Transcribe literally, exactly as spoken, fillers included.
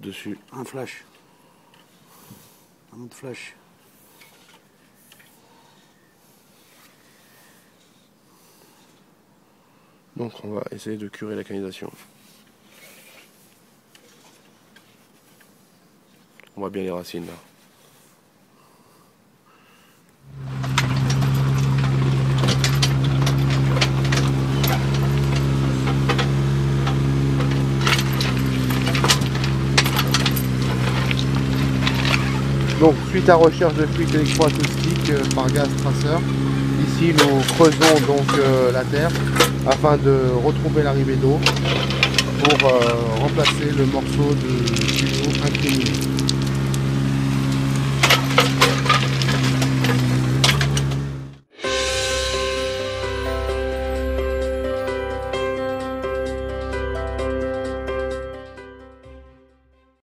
dessus. Un flash. Un autre flash. Donc on va essayer de curer la canalisation. On voit bien les racines là. Donc suite à recherche de fuite électroacoustique euh, par gaz traceur, ici nous creusons donc euh, la terre afin de retrouver l'arrivée d'eau pour euh, remplacer le morceau de tuyau incriminé.